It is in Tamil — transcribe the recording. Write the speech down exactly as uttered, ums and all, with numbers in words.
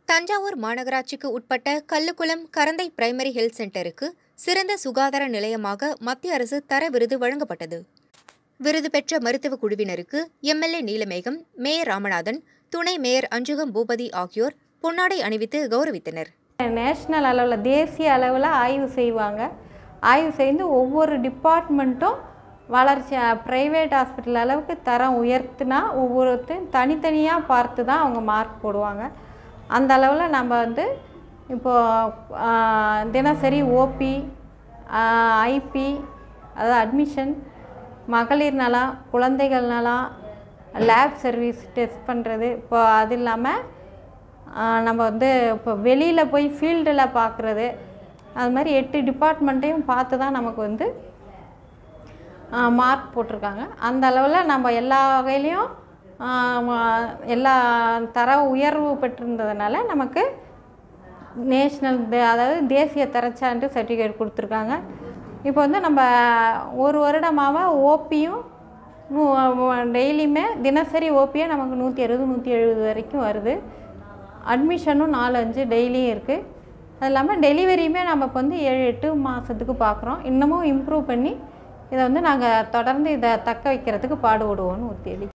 தஞ்சாவூர் மாநகராட்சிக்கு உட்பட்ட கல்லுக்குளம் கரந்தை பிரைமரி ஹெல்த் சென்டருக்கு சிறந்த சுகாதார நிலையமாக மத்திய அரசு தர விருது வழங்கப்பட்டது. விருது பெற்ற மருத்துவ குழுவினருக்கு எம்எல்ஏ நீலமேகம், மேயர் ராமநாதன், துணை மேயர் அஞ்சுகம் பூபதி ஆகியோர் பொன்னாடை அணிவித்து கௌரவித்தனர். நேஷனல் அளவில் தேசிய அளவில் ஆய்வு செய்வாங்க. ஆய்வு செய்து ஒவ்வொரு டிபார்ட்மெண்ட்டும் வளர்ச்சி ப்ரைவேட் ஹாஸ்பிட்டல் அளவுக்கு தரம் உயர்த்தினா ஒவ்வொருத்தையும் தனித்தனியாக பார்த்து தான் அவங்க மார்க் போடுவாங்க. அந்த அளவில் நம்ம வந்து இப்போது தினசரி ஓபி, ஐபி, அதாவது அட்மிஷன், மகளிர் நலம், குழந்தைகள் நலம், லேப் சர்வீஸ் டெஸ்ட் பண்ணுறது, இப்போ அது இல்லாமல் நம்ம வந்து இப்போ வெளியில் போய் ஃபீல்டில் பார்க்குறது, அது மாதிரி எட்டு டிபார்ட்மெண்ட்டையும் பார்த்து தான் நமக்கு வந்து மார்க் போட்டிருக்காங்க. அந்த அளவில் நம்ம எல்லா வகையிலையும் எல்லா தர உயர்வு பெற்றிருந்ததுனால நமக்கு நேஷ்னல் அதாவது தேசிய தரச்சான்று சர்டிஃபிகேட் கொடுத்துருக்காங்க. இப்போ வந்து நம்ம ஒரு வருடமாக ஓபியும் டெய்லியுமே தினசரி ஓபியே நமக்கு நூற்றி அறுபது நூற்றி எழுபது வரைக்கும் வருது. அட்மிஷனும் நாலு அஞ்சு டெய்லியும் இருக்குது. அது இல்லாமல் டெலிவரியுமே நம்ம இப்போ வந்து ஏழு எட்டு மாதத்துக்கு பார்க்குறோம். இன்னமும் இம்ப்ரூவ் பண்ணி இதை வந்து நாங்கள் தொடர்ந்து இதை தக்க வைக்கிறதுக்கு பாடுபடுவோம்னு ஒரு தேதி.